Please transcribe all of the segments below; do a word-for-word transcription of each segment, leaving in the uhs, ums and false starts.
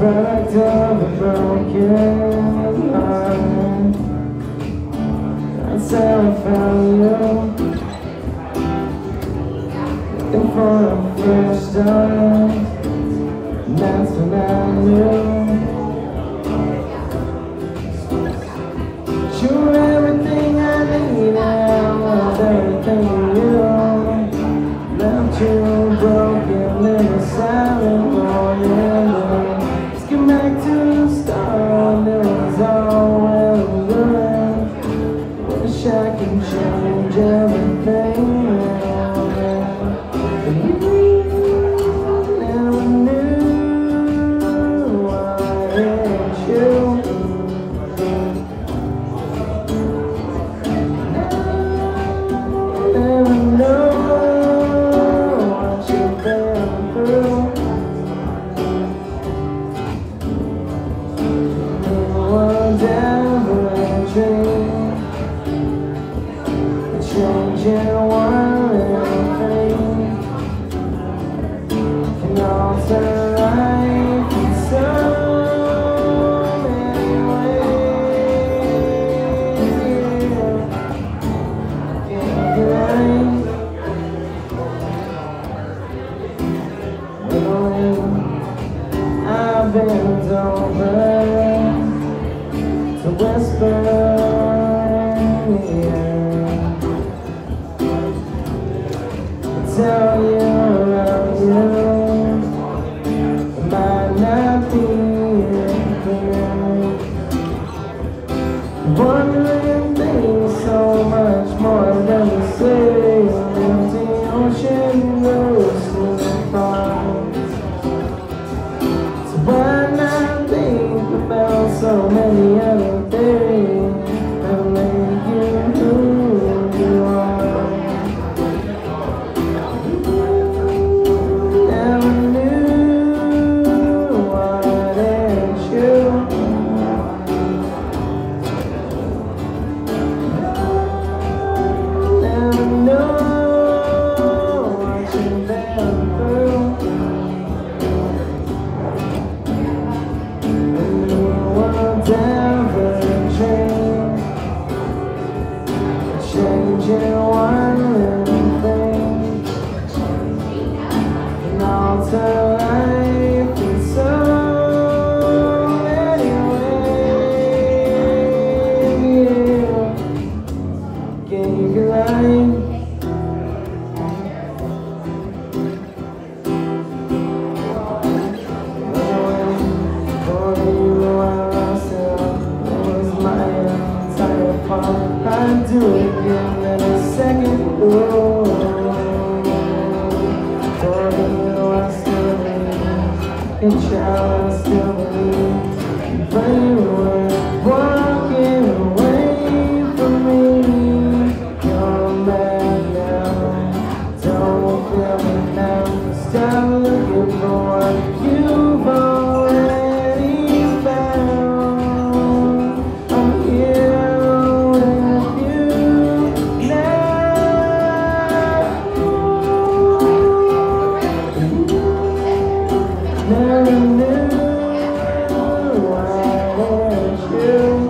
product of a broken heart. That's how I found you, looking for a fresh start. And that's when I knew you're everything I need. I want everything in you. Left you broken, little silent boy. Let's get back to the start. It was all well and good. Wish I could change everything. But you never knew I had you. Never know what you've been through. Changing one little thing can alter life in so many ways. Yeah, you're right. When I've been over to whisper, yeah, tell you around you, it might not be clear. Wondering things so much more than we say. An empty ocean goes to the pond. So why not think about so many other things that make you who you are? Changing one little thing can alter life in so many ways. Yeah, gave you life. For you I lost it, it was my entire fault. I'd do it again in a second. Oh, for you I still believe, in child I still believe. But you were walking away from me. You're mad now, don't feel me now. Stop looking for what you've already found. I'm here. Never knew I had you.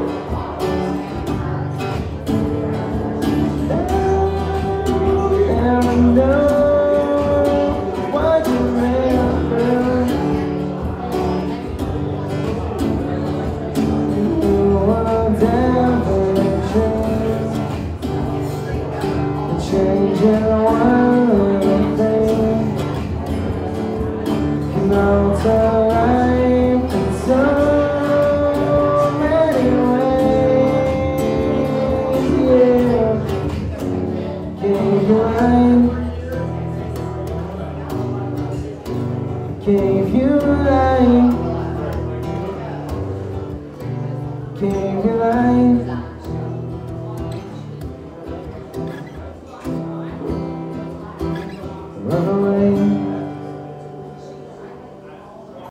Never know what you went through. You were temperature, changing one little thing. Alter life in so many ways. Yeah, gave you life, gave you life, gave you life. Run away.